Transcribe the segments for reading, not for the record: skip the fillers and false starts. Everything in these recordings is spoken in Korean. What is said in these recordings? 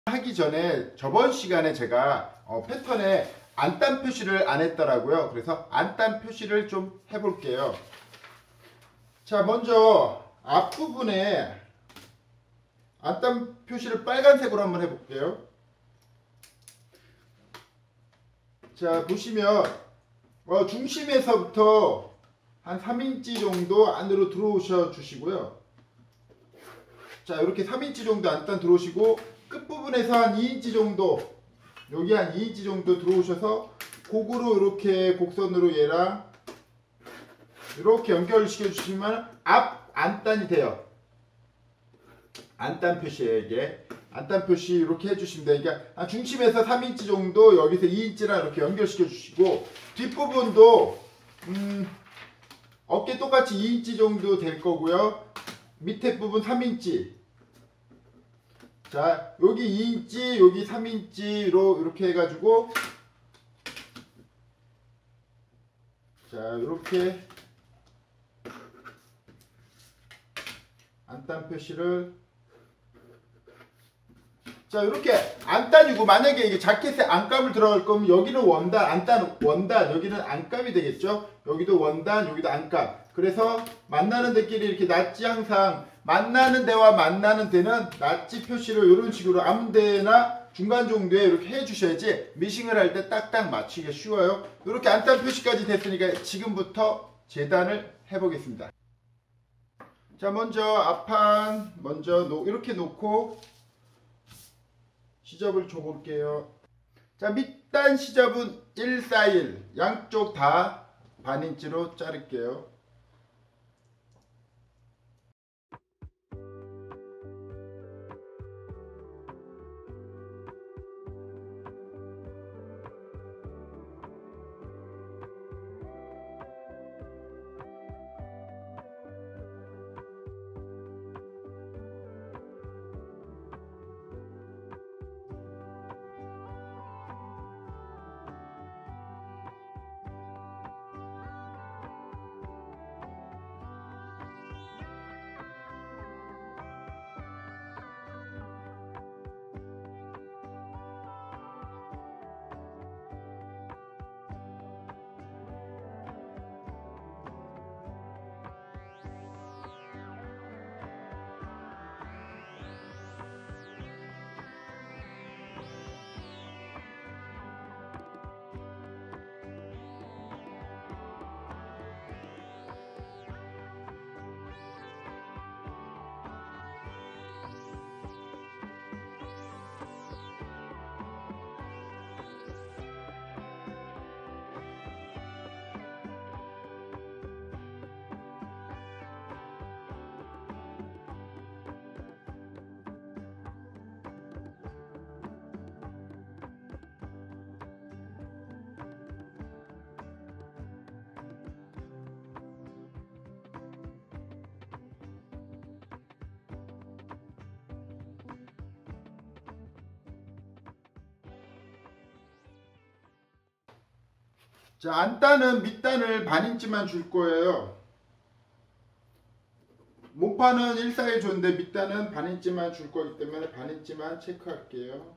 하기 전에 저번 시간에 제가 패턴에 안단 표시를 안 했더라고요. 그래서 안단 표시를 좀 해볼게요. 자, 먼저 앞부분에 안단 표시를 빨간색으로 한번 해볼게요. 자, 보시면 중심에서부터 한 3인치 정도 안으로 들어오셔 주시고요. 자, 이렇게 3인치 정도 안단 들어오시고 끝부분에서 한 2인치 정도, 여기 한 2인치 정도 들어오셔서 곡으로 이렇게 곡선으로 얘랑 이렇게 연결시켜 주시면 앞 안단이 돼요. 안단 표시예요. 이게 안단 표시 이렇게 해주시면 돼요. 그러니까 중심에서 3인치 정도, 여기서 2인치랑 이렇게 연결시켜 주시고, 뒷부분도 어깨 똑같이 2인치 정도 될 거고요. 밑에 부분 3인치. 자, 여기 2인치, 여기 3인치로 이렇게 해가지고, 자, 이렇게 안단 표시를, 자, 이렇게 안단이고, 만약에 이게 자켓에 안감을 들어갈 거면 여기는 원단, 안단, 원단, 여기는 안감이 되겠죠. 여기도 원단, 여기도 안감. 그래서 만나는 데끼리 이렇게 낫지, 항상 만나는 데와 만나는 데는 낫지 표시를 이런 식으로 아무 데나 중간 정도에 이렇게 해 주셔야지 미싱을 할 때 딱딱 맞추기가 쉬워요. 이렇게 안단 표시까지 됐으니까 지금부터 재단을 해 보겠습니다. 자, 먼저 앞판 먼저 이렇게 놓고 시접을 줘 볼게요. 자, 밑단 시접은 141, 양쪽 다 반인치로 자를게요. 자, 안단은 밑단을 반인치만 줄 거예요. 몸판은 141 줬는데 밑단은 반인치만 줄 거기 때문에 반인치만 체크할게요.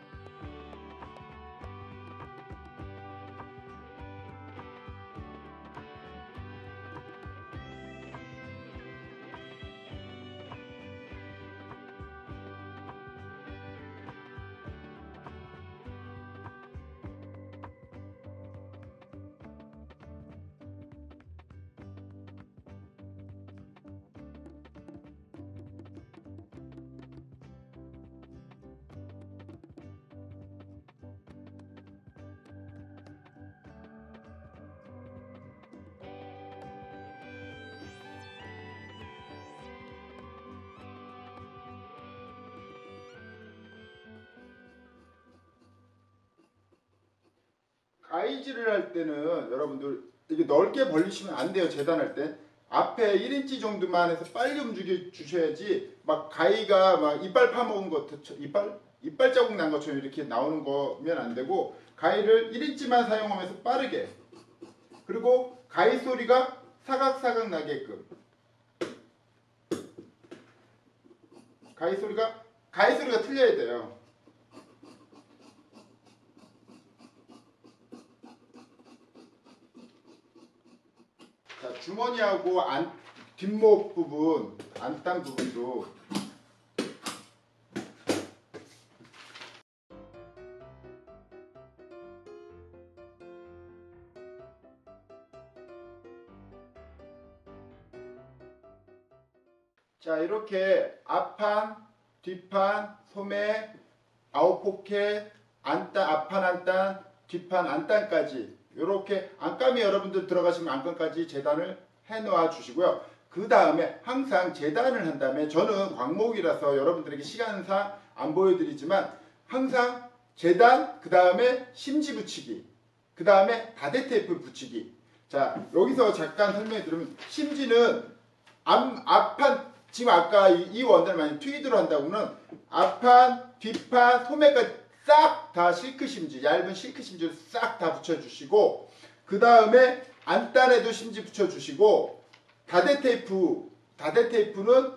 가이즈를 할 때는 여러분들 이게 넓게 벌리시면 안 돼요. 재단할 때 앞에 1인치 정도만 해서 빨리 움직여 주셔야지 막 가위가 막 이빨 파먹은 것처럼 이빨 자국 난 것처럼 이렇게 나오는 거면 안 되고, 가위를 1인치만 사용하면서 빠르게, 그리고 가위 소리가 사각사각 나게끔, 가위 소리가 틀려야 돼요. 주머니하고 뒷목 부분, 안땅 부분도 자, 이렇게 앞판, 뒷판, 소매, 아웃포켓, 안단, 앞판 안단, 뒷판 안단까지 이렇게 안감이 여러분들 들어가시면 안감까지 재단을 해 놓아 주시고요. 그 다음에 항상 재단을 한 다음에, 저는 광목이라서 여러분들에게 시간상 안 보여드리지만 항상 재단, 그 다음에 심지 붙이기, 그 다음에 다대 테이프 붙이기. 자, 여기서 잠깐 설명해 드리면, 심지는 앞판, 지금 아까 이 원단을 많이 트위드로 한다고는 앞판, 뒷판, 소매까지 싹 다 실크 심지, 얇은 실크 심지를 싹 다 붙여주시고, 그 다음에 안단에도 심지 붙여주시고, 다대 테이프는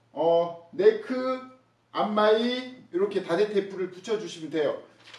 네크, 앞마이 이렇게 다대 테이프를 붙여주시면 돼요.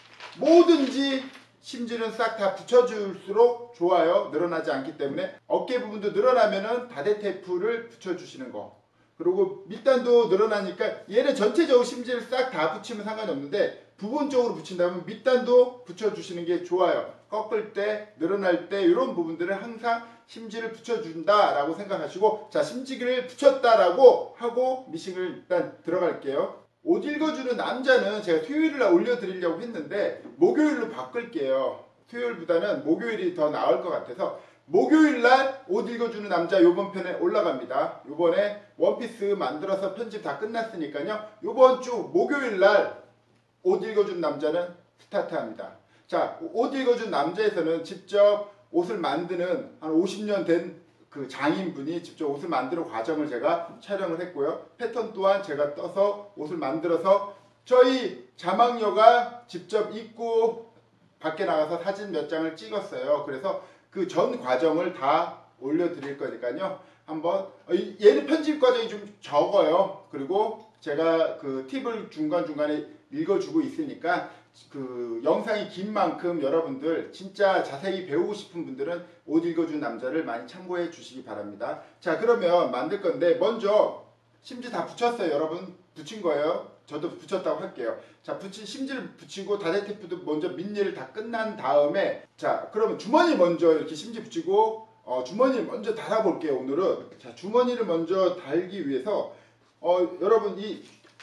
뭐든지 심지는 싹 다 붙여줄수록 좋아요. 늘어나지 않기 때문에. 어깨 부분도 늘어나면은 다대 테이프를 붙여주시는 거. 그리고 밑단도 늘어나니까 얘는 전체적으로 심지를 싹 다 붙이면 상관이 없는데, 부분적으로 붙인다면 밑단도 붙여주시는 게 좋아요. 꺾을 때, 늘어날 때 이런 부분들은 항상 심지를 붙여준다라고 생각하시고, 자, 심지를 붙였다라고 하고 미싱을 일단 들어갈게요. 옷 읽어주는 남자는 제가 토요일날 올려드리려고 했는데 목요일로 바꿀게요. 토요일보다는 목요일이 더 나을 것 같아서 목요일날 옷 읽어주는 남자 요번 편에 올라갑니다. 요번에 원피스 만들어서 편집 다 끝났으니까요. 요번 주 목요일날 옷 읽어주는 남자는 스타트합니다. 자, 옷 읽어주는 남자에서는 직접 옷을 만드는 한 50년 된 그 장인분이 직접 옷을 만드는 과정을 제가 촬영을 했고요. 패턴 또한 제가 떠서 옷을 만들어서 저희 자막녀가 직접 입고 밖에 나가서 사진 몇 장을 찍었어요. 그래서 그 전 과정을 다 올려드릴 거니까요. 한번, 얘는 편집 과정이 좀 적어요. 그리고 제가 그 팁을 중간중간에 읽어주고 있으니까 그 영상이 긴 만큼 여러분들 진짜 자세히 배우고 싶은 분들은 옷 읽어준 남자를 많이 참고해 주시기 바랍니다. 자, 그러면 만들 건데 먼저 심지 다 붙였어요. 여러분 붙인 거예요. 저도 붙였다고 할게요. 자, 심지를 붙이고 다대 테이프도 먼저 밑일을 다 끝난 다음에, 자, 그러면 주머니 먼저 이렇게 심지 붙이고 주머니를 먼저 달아 볼게요. 오늘은. 자, 주머니를 먼저 달기 위해서 여러분 이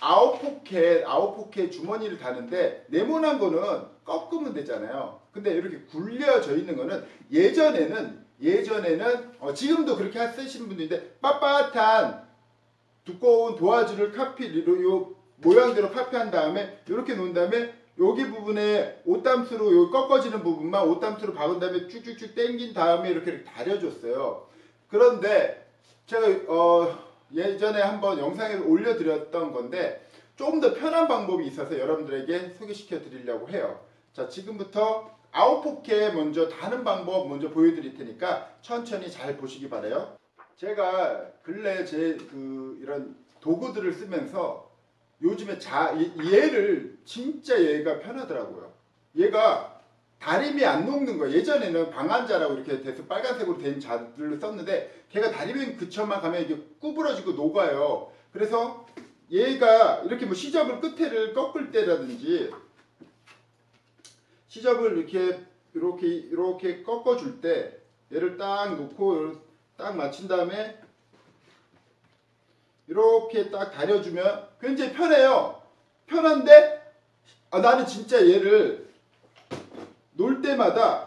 아웃포켓 주머니를 다는데 네모난 거는 꺾으면 되잖아요. 근데 이렇게 굴려져 있는 거는 예전에는 지금도 그렇게 쓰시는 분들인데 빳빳한 두꺼운 도화지를 요 모양대로 카피한 다음에 이렇게 놓은 다음에 여기 부분에 옷담수로 요 꺾어지는 부분만 옷담수로 박은 다음에 쭉쭉쭉 당긴 다음에 이렇게 다려줬어요. 그런데 제가 예전에 한번 영상에 올려드렸던 건데 조금 더 편한 방법이 있어서 여러분들에게 소개시켜 드리려고 해요. 자, 지금부터 아웃포켓 먼저 다는 방법 먼저 보여드릴 테니까 천천히 잘 보시기 바라요. 제가 근래 이런 도구들을 쓰면서 요즘에 얘를 진짜 얘가 편하더라고요. 얘가 다림이 안 녹는 거예요. 예전에는 방한자라고 이렇게 돼서 빨간색으로 된 자들을 썼는데 걔가 다림인 근처만 가면 이게 구부러지고 녹아요. 그래서 얘가 이렇게 뭐 시접을 끝에를 꺾을 때라든지 시접을 이렇게 꺾어줄 때 얘를 딱 놓고 딱 맞춘 다음에 이렇게 딱 다려주면 굉장히 편해요. 편한데 나는 진짜 얘를 놓을 때마다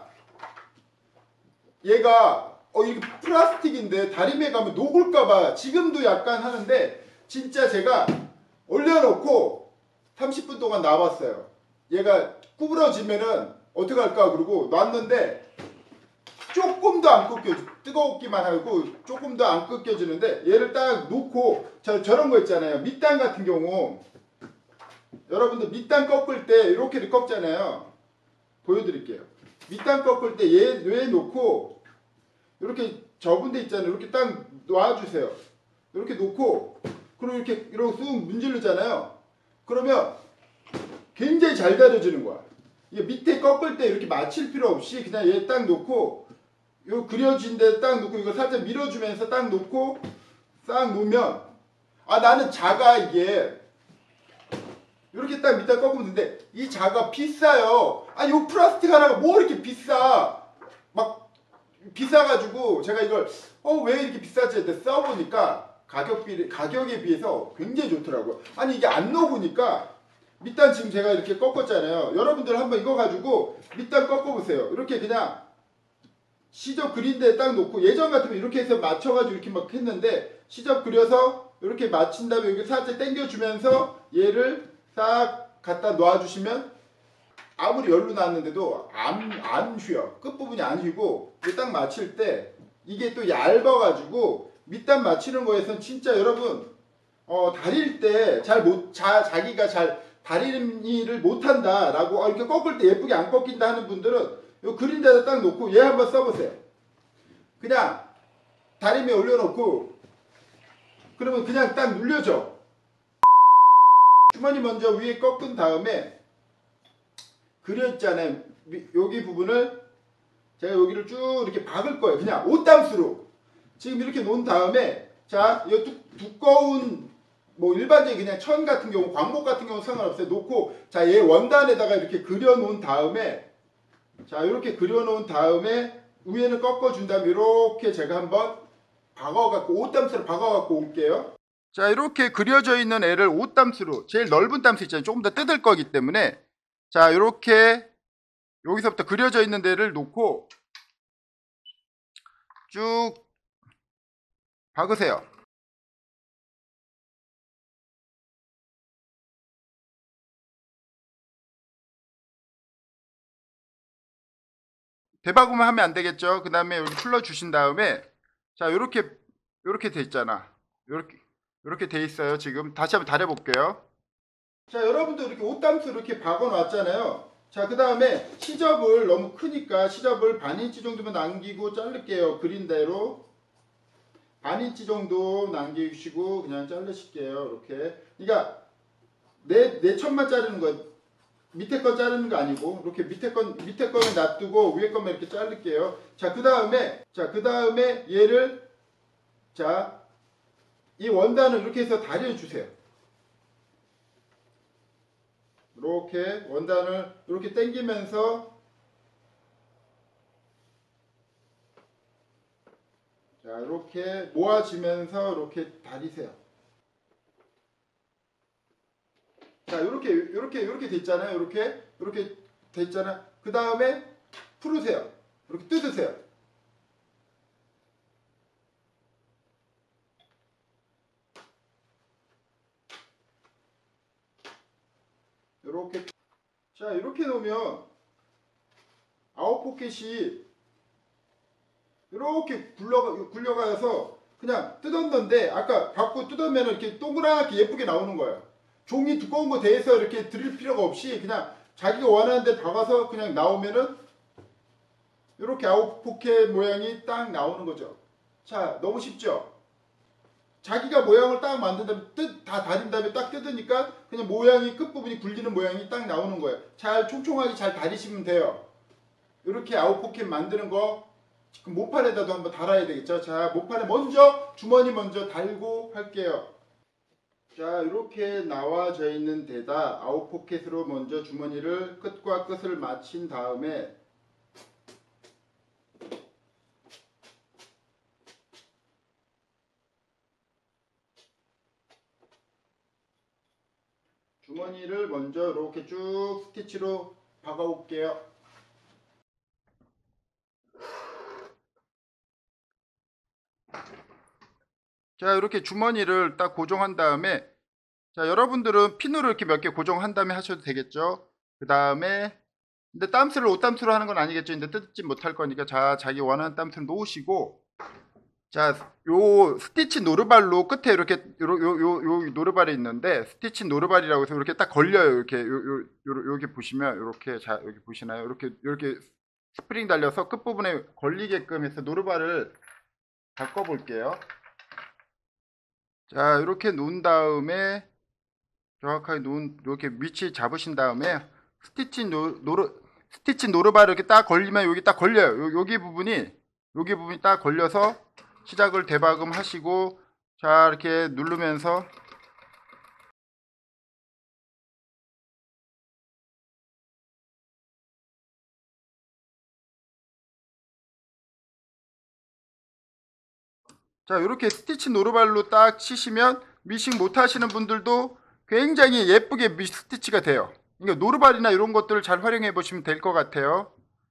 얘가 이게 플라스틱인데 다림에 가면 녹을까봐 지금도 약간 하는데 진짜 제가 올려놓고 30분 동안 놔봤어요. 얘가 구부러지면은 어떡할까 그러고 놨는데 조금도 안 꺾여져. 뜨겁기만 하고 조금도 안 꺾여지는데 얘를 딱 놓고 저런 거 있잖아요. 밑단 같은 경우 여러분들 밑단 꺾을 때 이렇게 꺾잖아요. 보여드릴게요. 밑단 꺾을 때 얘 놓고 이렇게 접은 데 있잖아요. 이렇게 딱 놔주세요. 이렇게 놓고 그리고 이렇게 쑥 문지르잖아요. 그러면 굉장히 잘 다려지는 거야. 이게 밑에 꺾을 때 이렇게 맞힐 필요 없이 그냥 얘 딱 놓고 요 그려진 데 딱 놓고 이거 살짝 밀어주면서 딱 놓고 싹 놓으면 나는 자가 이게 이렇게 딱 밑에 꺾으면 되는데 이 자가 비싸요. 요 플라스틱 하나가 뭐 이렇게 비싸. 막 비싸가지고 제가 이걸 왜 이렇게 비싸지 했는데 써보니까 가격에 비해서 굉장히 좋더라고요. 이게 안 녹으니까 밑단 지금 제가 이렇게 꺾었잖아요. 여러분들 한번 이거 가지고 밑단 꺾어보세요. 이렇게 그냥 시접 그린 데에 딱 놓고 예전 같으면 이렇게 해서 맞춰가지고 이렇게 막 했는데 시접 그려서 이렇게 맞춘 다음에 여기 살짝 당겨주면서 얘를 딱 갖다 놓아주시면 아무리 열로 놨는데도 안 휘어. 끝부분이 안 휘고 딱 맞힐 때 이게 또 얇아가지고 밑단 맞히는 거에선 진짜 여러분 다릴 때 자기가 잘 다리를 못한다 라고 이렇게 꺾을 때 예쁘게 안 꺾인다 하는 분들은 요 그린 데다 딱 놓고 얘 한번 써보세요. 그냥 다리미 올려놓고 그러면 그냥 딱 눌려져. 주머니 먼저 위에 꺾은 다음에 그렸잖아요. 여기 부분을 제가 여기를 쭉 이렇게 박을 거예요. 그냥 옷담수로 지금 이렇게 놓은 다음에 자, 이 두꺼운 뭐 일반적인 그냥 천 같은 경우 광목 같은 경우 상관없어요. 놓고 자, 얘 원단에다가 이렇게 그려 놓은 다음에 자, 이렇게 그려 놓은 다음에 위에는 꺾어 준 다음에 이렇게 제가 한번 박아 갖고 옷담수로 박아 갖고 올게요. 자, 이렇게 그려져 있는 애를 옷담수로 제일 넓은 담수 있잖아요. 조금 더 뜯을 거기 때문에 자, 이렇게 여기서부터 그려져 있는 데를 놓고 쭉 박으세요. 대박으면 하면 안 되겠죠. 그 다음에 여기 풀러 주신 다음에 자, 요렇게 돼 있잖아. 요렇게 돼 있어요. 지금 다시 한번 달해 볼게요. 자, 여러분도 이렇게 옷담수 이렇게 박아 놨잖아요. 자, 그 다음에 시접을 너무 크니까 시접을 반인치 정도만 남기고 자를게요. 그린 대로 반인치 정도 남기시고 그냥 자르실게요. 이렇게. 그러니까 내 천만 자르는 거 밑에 거 자르는 거 아니고 이렇게 밑에 거는 놔두고 위에 거만 이렇게 자를게요. 자, 그 다음에 얘를 자, 이 원단을 이렇게 해서 다려 주세요. 이렇게 원단을 이렇게 당기면서 자, 이렇게 모아지면서 이렇게 다리세요. 자, 이렇게 됐잖아요. 이렇게 됐잖아요. 그 다음에 풀으세요. 이렇게 뜯으세요. 이렇게. 자, 이렇게 놓으면 아웃 포켓이 이렇게 굴려가서 그냥 뜯었는데 아까 갖고 뜯으면 이렇게 동그랗게 예쁘게 나오는 거예요. 종이 두꺼운 거 대해서 이렇게 드릴 필요가 없이 그냥 자기가 원하는 데 박아서 그냥 나오면은 이렇게 아웃 포켓 모양이 딱 나오는 거죠. 자, 너무 쉽죠? 자기가 모양을 딱 만든 다음에 다 다린 다음에 딱 뜯으니까 그냥 모양이 끝부분이 굴리는 모양이 딱 나오는 거예요. 잘 촘촘하게 잘 다리시면 돼요. 이렇게 아웃 포켓 만드는 거 지금 모판에다도 한번 달아야 되겠죠. 자, 모판에 먼저 주머니 먼저 달고 할게요. 자, 이렇게 나와져 있는 데다 아웃 포켓으로 먼저 주머니를 끝과 끝을 맞춘 다음에 주머니를 먼저 이렇게 쭉 스티치로 박아 올게요. 자, 이렇게 주머니를 딱 고정한 다음에 자, 여러분들은 핀으로 이렇게 몇 개 고정한 다음에 하셔도 되겠죠. 그 다음에 근데 땀스를 옷땀스로 하는 건 아니겠죠. 근데 뜯지 못할 거니까 자, 자기 원하는 땀스를 놓으시고 자, 요 스티치 노르발로 끝에 이렇게 요 노르발이 있는데 스티치 노르발이라고 해서 이렇게 딱 걸려요. 이렇게 여기 보시면 이렇게 자, 여기 보시나요? 이렇게 스프링 달려서 끝부분에 걸리게끔 해서 노르발을 바꿔 볼게요. 자, 이렇게 놓은 다음에 정확하게 이렇게 위치 잡으신 다음에 스티치 노르발을 이렇게 딱 걸리면 여기 딱 걸려요. 여기 부분이 여기 부분이 딱 걸려서 시작을 대박음 하시고, 자 이렇게 누르면서 자 이렇게 스티치 노루발로 딱 치시면 미싱 못 하시는 분들도 굉장히 예쁘게 스티치가 돼요. 그러니까 노루발이나 이런 것들을 잘 활용해 보시면 될 것 같아요.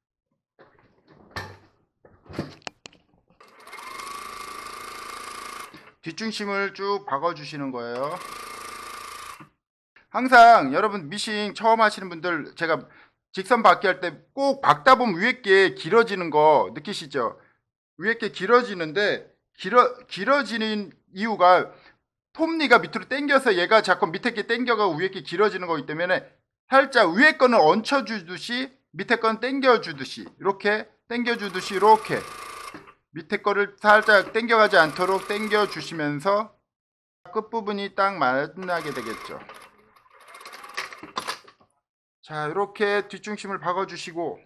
뒷중심을 쭉 박아 주시는 거예요. 항상 여러분 미싱 처음 하시는 분들, 제가 직선 박기 할 때 꼭 박다 보면 위에 게 길어지는 거 느끼시죠? 위에 게 길어지는데 길어지는 이유가 톱니가 밑으로 당겨서 얘가 자꾸 밑에 게 당겨가 위에 게 길어지는 거기 때문에 살짝 위에 거는 얹혀 주듯이 밑에 거는 당겨 주듯이 이렇게 당겨 주듯이 이렇게 밑에 거를 살짝 당겨가지 않도록 당겨 주시면서 끝부분이 딱 만나게 되겠죠. 자 이렇게 뒷중심을 박아 주시고,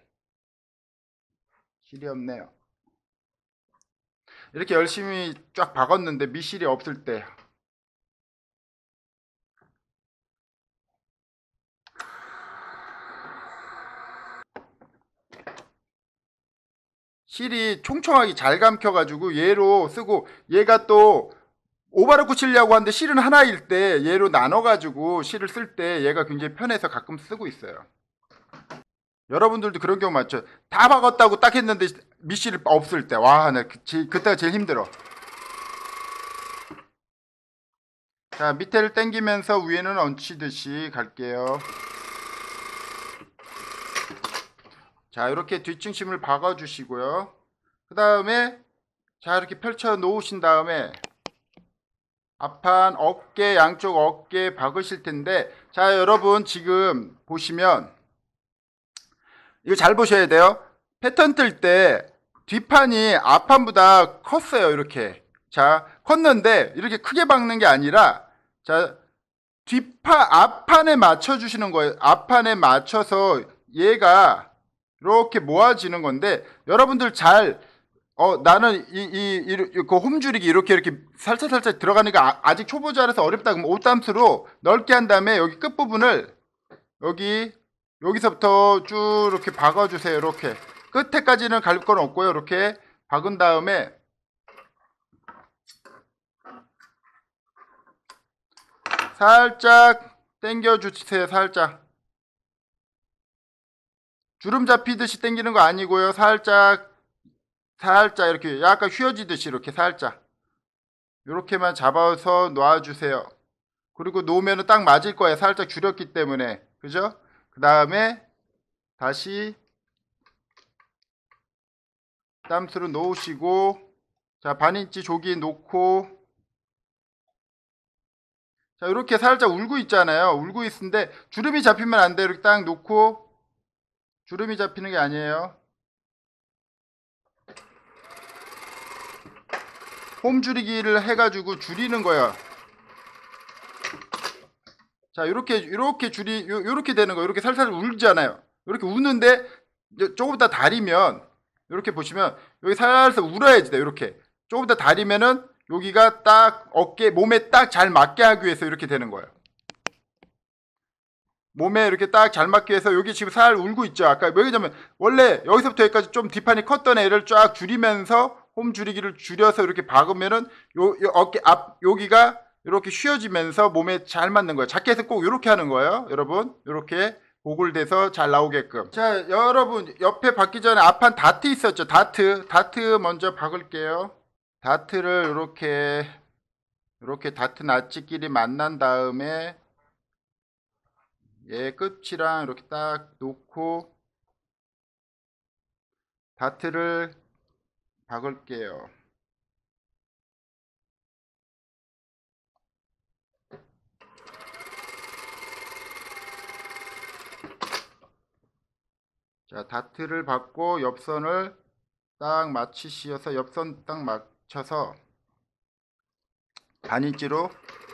실이 없네요. 이렇게 열심히 쫙 박았는데 미실이 없을 때 실이 총총하게 잘 감켜가지고 얘로 쓰고, 얘가 또 오바로크 치려고 하는데 실은 하나일 때 얘로 나눠가지고 실을 쓸 때 얘가 굉장히 편해서 가끔 쓰고 있어요. 여러분들도 그런 경우 많죠. 다 박았다고 딱 했는데 미실이 없을 때, 와, 나 그때가 제일 힘들어. 자 밑에를 당기면서 위에는 얹히듯이 갈게요. 자 이렇게 뒷중심을 박아 주시고요. 그 다음에 자 이렇게 펼쳐 놓으신 다음에 앞판 어깨, 양쪽 어깨 박으실 텐데, 자 여러분 지금 보시면 이거 잘 보셔야 돼요. 패턴 뜰 때 뒷판이 앞판보다 컸어요. 이렇게. 자 컸는데 이렇게 크게 박는 게 아니라, 자 앞판에 맞춰 주시는 거예요. 앞판에 맞춰서 얘가 이렇게 모아지는 건데, 여러분들 잘 나는 그 홈줄이기 이렇게 살짝 들어가니까 아직 초보자라서 어렵다 그러면 옷담수로 넓게 한 다음에 여기 끝부분을 여기서부터 쭉 이렇게 박아주세요. 이렇게 끝에까지는 갈 건 없고요. 이렇게 박은 다음에 살짝 당겨 주세요. 살짝 주름 잡히듯이 당기는 거 아니고요. 살짝 이렇게 약간 휘어지듯이 이렇게 살짝 이렇게만 잡아서 놔주세요. 그리고 놓으면 딱 맞을 거예요. 살짝 줄였기 때문에. 그죠? 그 다음에 다시 땀수로 놓으시고, 자 반인치 조기 놓고, 자 이렇게 살짝 울고 있잖아요. 울고 있는데 주름이 잡히면 안 돼요. 이렇게 딱 놓고, 주름이 잡히는 게 아니에요. 홈 줄이기를 해가지고 줄이는 거야. 자 이렇게 요렇게 되는 거예요. 이렇게 살살 울잖아요. 이렇게 우는데 조금 더 다리면, 이렇게 보시면 여기 살살 울어야지 돼요. 이렇게 조금 더 다리면은 여기가 딱 어깨 몸에 딱 잘 맞게 하기 위해서 이렇게 되는 거예요. 몸에 이렇게 딱 잘 맞게 해서, 여기 지금 살 울고 있죠. 아까 왜냐면 원래 여기서부터 여기까지 좀 뒷판이 컸던 애를 쫙 줄이면서 홈 줄이기를 줄여서 이렇게 박으면은 요 어깨 앞 여기가 이렇게 휘어지면서 몸에 잘 맞는 거예요. 자켓은 꼭 이렇게 하는 거예요. 여러분 이렇게 고글돼서 잘 나오게끔. 자 여러분 옆에 박기 전에 앞판 다트 있었죠. 다트 먼저 박을게요. 다트를 이렇게 다트 낫지끼리 만난 다음에 얘 끝이랑 이렇게 딱 놓고 다트를 박을게요. 자 다트를 박고 옆선을 딱 맞추셔서 옆선 딱 맞춰서 반인치로,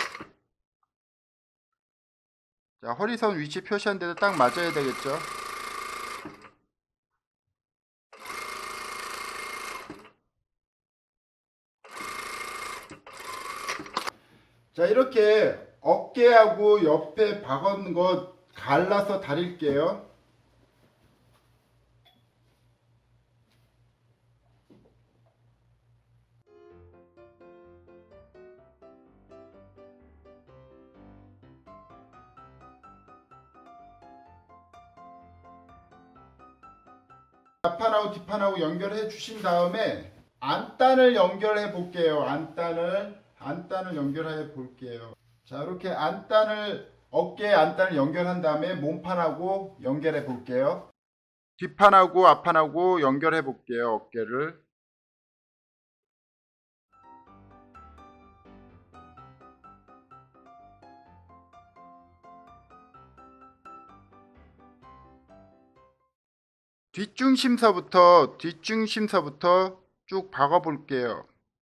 자 허리선 위치 표시한 데도 딱 맞아야 되겠죠. 자, 이렇게 어깨하고 옆에 박은 거 갈라서 다릴게요. 앞판하고 뒷판하고 연결해 주신 다음에 안단을 연결해 볼게요. 안단을 연결해 볼게요. 자, 이렇게 어깨에 안단을 연결한 다음에 몸판하고 연결해 볼게요. 뒷판하고 앞판하고 연결해 볼게요. 어깨를. 뒷중심서부터 쭉 박아 볼게요.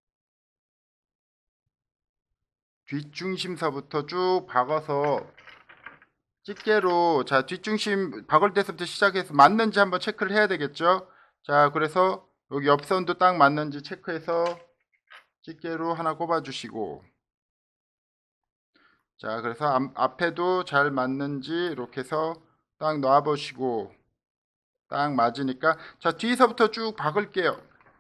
뒷중심서부터 쭉 박아서 집게로, 자, 뒷중심 박을 때부터 시작해서 맞는지 한번 체크를 해야 되겠죠. 자, 그래서 여기 옆선도 딱 맞는지 체크해서 집게로 하나 꼽아 주시고, 자, 그래서 앞에도 잘 맞는지 이렇게 해서 딱 놔 보시고, 딱 맞으니까, 자, 뒤에서부터 쭉 박을게요.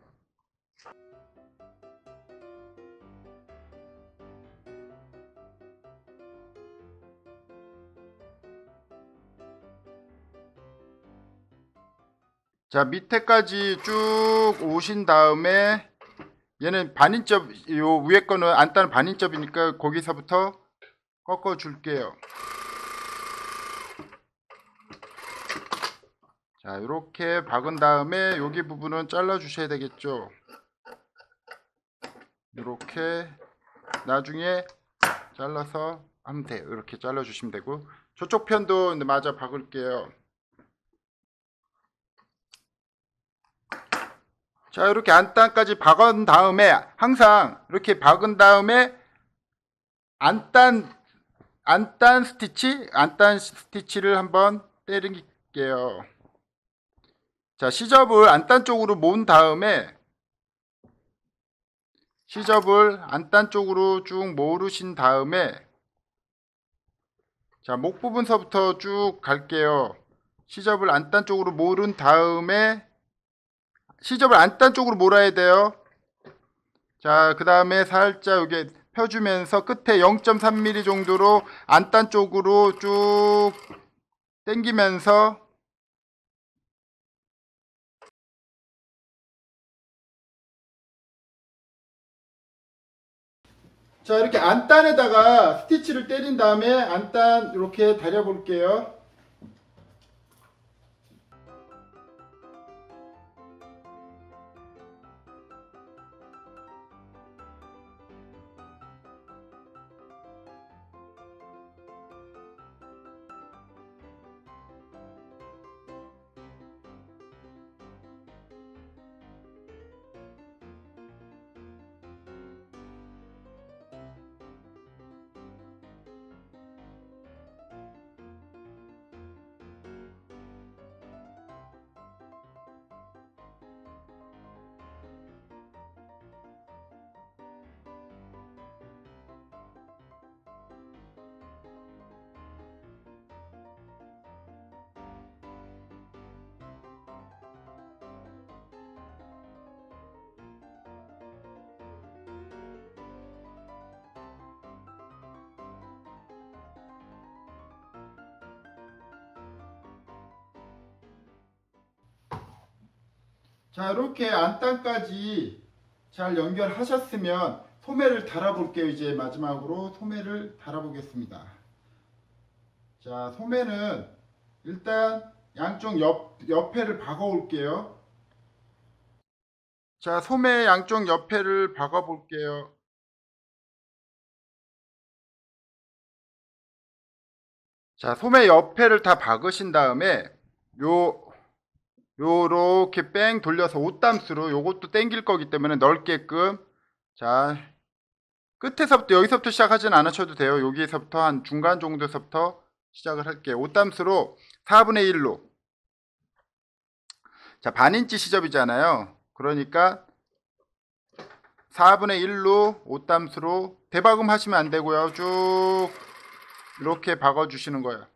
자, 밑에까지 쭉 오신 다음에 얘는 반인접, 요 위에 거는 안단은 반인접이니까 거기서부터 꺾어 줄게요. 자, 이렇게 박은 다음에 여기 부분은 잘라 주셔야 되겠죠. 이렇게 나중에 잘라서 하면 돼요. 이렇게 잘라 주시면 되고, 저쪽 편도 마저 박을게요. 자, 이렇게 안단까지 박은 다음에, 항상 이렇게 박은 다음에 안단 스티치를 한번 때릴게요. 자, 시접을 안단 쪽으로 모은 다음에 시접을 안단 쪽으로 쭉 모으신 다음에, 자, 목 부분서부터 쭉 갈게요. 시접을 안단 쪽으로 모은 다음에 시접을 안단 쪽으로 몰아야 돼요. 자, 그 다음에 살짝 여기 펴주면서 끝에 0.3mm 정도로 안단 쪽으로 쭉 당기면서, 자, 이렇게 안단에다가 스티치를 때린 다음에 안단 이렇게 다려 볼게요. 자, 이렇게 안단까지 잘 연결하셨으면 소매를 달아볼게요. 이제 마지막으로 소매를 달아보겠습니다. 자, 소매는 일단 양쪽 옆에를 박아 올게요. 자, 소매 양쪽 옆에를 박아 볼게요. 자, 소매 옆에를 다 박으신 다음에 요렇게 뺑 돌려서 옷담수로, 요것도 당길 거기 때문에 넓게끔, 자, 끝에서부터, 여기서부터 시작하진 않으셔도 돼요. 여기서부터 한 중간 정도서부터 시작을 할게요. 옷담수로 4분의 1로. 자, 반인치 시접이잖아요. 그러니까 4분의 1로 옷담수로 대박음 하시면 안 되고요. 쭉 이렇게 박아 주시는 거예요.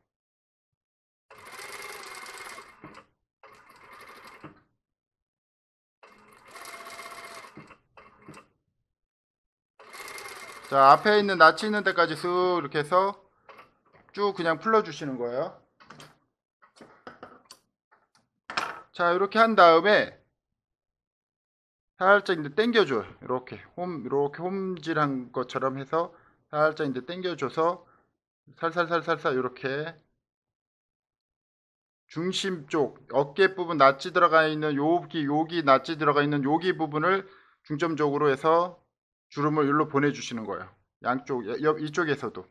자, 앞에 있는 낯이 있는 데까지 쓱 이렇게 해서 쭉 그냥 풀러 주시는 거예요. 자, 이렇게 한 다음에 살짝 이제 당겨줘요. 이렇게 이렇게 홈질한 것처럼 해서 살짝 이제 당겨줘서 살살살살살 이렇게 중심 쪽 어깨 부분 낫지 들어가 있는 여기 낫지 들어가 있는 여기 부분을 중점적으로 해서 주름을 여기로 보내주시는 거예요. 양쪽 이쪽에서도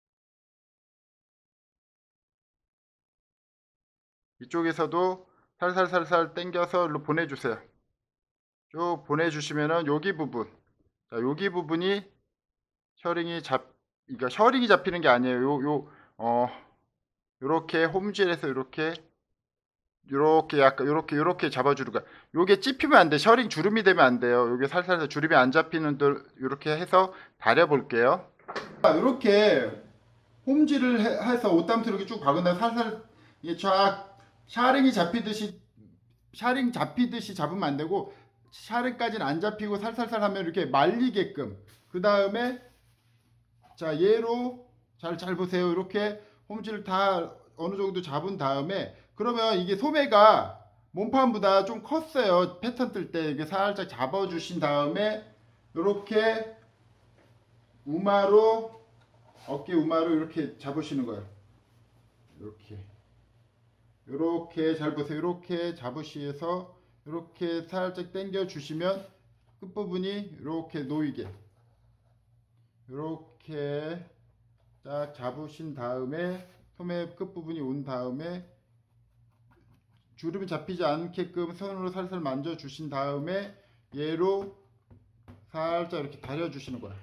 살살살살 당겨서 여기로 보내주세요. 쭉 보내주시면은 여기 부분, 자, 여기 부분이 그러니까 셔링이 잡히는 게 아니에요. 요렇게 홈질해서 요렇게 약간 요렇게 잡아주는 거야. 요게 찝히면 안 돼. 셔링 주름이 되면 안 돼요. 요게 살살 주름이 안 잡히는 들 요렇게 해서 다려 볼게요. 요렇게 홈질을 해서 옷담투 이렇게 쭉 박은 다음에 살살 이게 쫙 샤링 잡히듯이 잡으면 안 되고 샤링까지는 안 잡히고 살살살 하면 이렇게 말리게끔 그 다음에 자 얘로 잘 보세요. 이렇게 홈질을 다 어느 정도 잡은 다음에 그러면 이게 소매가 몸판보다 좀 컸어요. 패턴 뜰 때 이게 살짝 잡아주신 다음에 이렇게 우마로 어깨 우마로 이렇게 잡으시는 거예요. 이렇게 잘 보세요. 이렇게 잡으시면서 이렇게 살짝 당겨 주시면 끝부분이 이렇게 놓이게 이렇게 딱 잡으신 다음에 소매 끝부분이 온 다음에 주름이 잡히지 않게끔 손으로 살살 만져 주신 다음에 얘로 살짝 이렇게 다려 주시는 거야.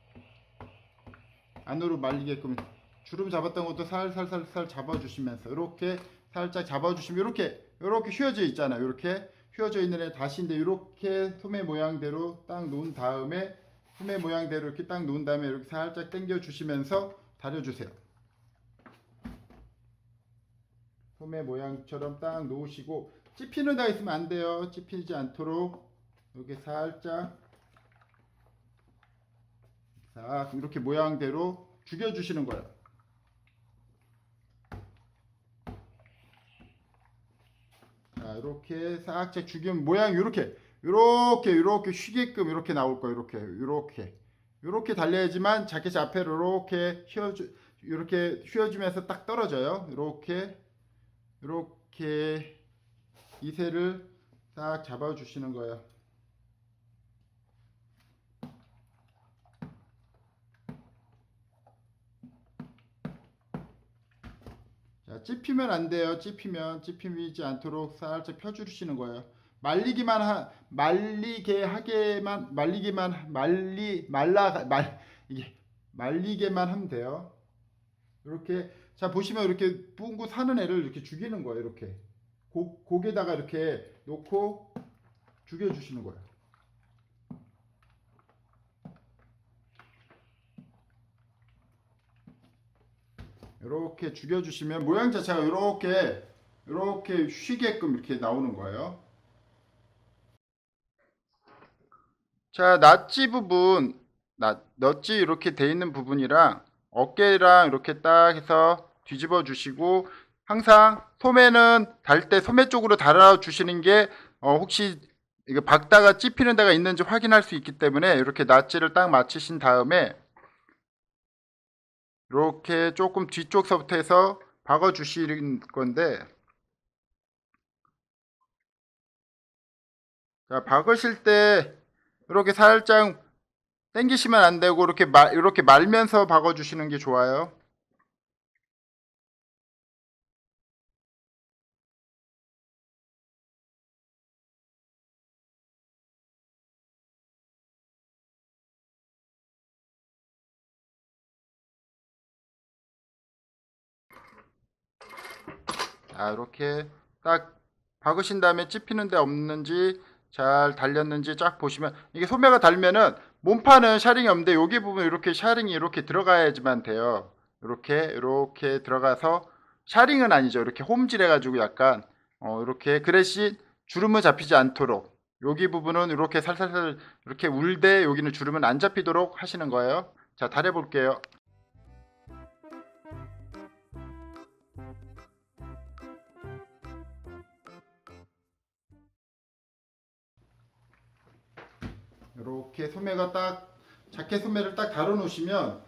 안으로 말리게끔 주름 잡았던 것도 살살살살 잡아 주시면서 이렇게 살짝 잡아 주시면 이렇게 휘어져 있잖아요. 이렇게 휘어져 있는 애 다시인데 이렇게 소매 모양대로 딱 놓은 다음에 소매 모양대로 이렇게 딱 놓은 다음에 이렇게 살짝 당겨 주시면서 다려 주세요. 소매 모양처럼 딱 놓으시고 찝히는 데가 있으면 안 돼요. 찝히지 않도록 이렇게 살짝 이렇게 모양대로 죽여 주시는 거예요. 자, 이렇게 살짝 죽이면 모양이 이렇게 쉬게끔 이렇게 나올 거예요. 이렇게 달려야지만 자켓이 앞에로 이렇게 휘어지면서 딱 떨어져요. 이렇게 이새를 딱 잡아 주시는 거예요. 자, 찝히면 안 돼요. 찝히지 않도록 살짝 펴주시는 거예요. 말리게만 하면 돼요. 이렇게 자 보시면 이렇게 뿡구 사는 애를 이렇게 죽이는 거예요. 이렇게 고개다가 이렇게 놓고 죽여주시는 거예요. 이렇게 죽여주시면 모양 자체가 이렇게 쉬게끔 이렇게 나오는 거예요. 자, 넛지 이렇게 돼 있는 부분이랑 어깨랑 이렇게 딱 해서 뒤집어 주시고 항상 소매는 달 때 소매 쪽으로 달아 주시는 게 혹시 이거 박다가 찝히는 데가 있는지 확인할 수 있기 때문에 이렇게 낫지를 딱 맞추신 다음에 이렇게 조금 뒤쪽서부터 해서 박아 주시는 건데 자, 박으실 때 이렇게 살짝 당기시면 안 되고 이렇게 말면서 박아 주시는 게 좋아요. 자, 이렇게 딱 박으신 다음에 찝히는 데 없는지 잘 달렸는지 쫙 보시면, 이게 소매가 달면은 몸판은 샤링이 없는데 여기 부분 이렇게 샤링이 이렇게 들어가야지만 돼요. 이렇게 들어가서, 샤링은 아니죠. 이렇게 홈질 해가지고 약간 이렇게, 그 대신 주름은 잡히지 않도록 여기 부분은 이렇게 살살살 이렇게 울되 여기는 주름은 안 잡히도록 하시는 거예요. 자, 달해 볼게요. 이렇게 소매가 딱, 자켓 소매를 딱 달아 놓으시면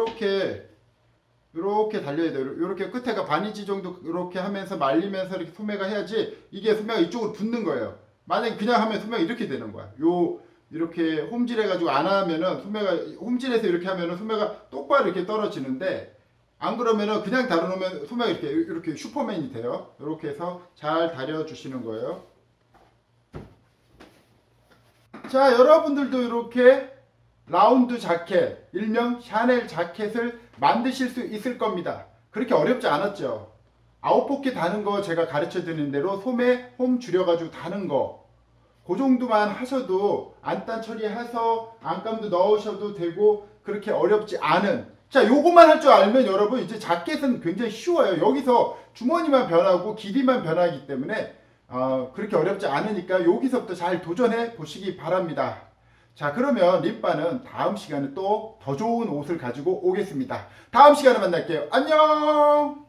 이렇게 달려야 돼요. 이렇게 끝에가 바니지 정도 이렇게 하면서 말리면서 이렇게 소매가 해야지 이게 소매가 이쪽으로 붙는 거예요. 만약에 그냥 하면 소매가 이렇게 되는 거야. 이렇게 홈질 해가지고 안 하면은 소매가, 홈질해서 이렇게 하면은 소매가 똑바로 이렇게 떨어지는데, 안 그러면은 그냥 달아 놓으면 소매가 이렇게 슈퍼맨이 돼요. 이렇게 해서 잘 다려 주시는 거예요. 자, 여러분들도 이렇게 라운드 자켓, 일명 샤넬 자켓을 만드실 수 있을 겁니다. 그렇게 어렵지 않았죠. 아웃포켓 다는 거 제가 가르쳐 드리는 대로 소매 홈 줄여가지고 다는 거, 그 정도만 하셔도 안단 처리해서 안감도 넣으셔도 되고, 그렇게 어렵지 않은, 자, 요거만 할 줄 알면 여러분 이제 자켓은 굉장히 쉬워요. 여기서 주머니만 변하고 길이만 변하기 때문에 그렇게 어렵지 않으니까 여기서부터 잘 도전해 보시기 바랍니다. 자, 그러면 림바는 다음 시간에 또 더 좋은 옷을 가지고 오겠습니다. 다음 시간에 만날게요. 안녕!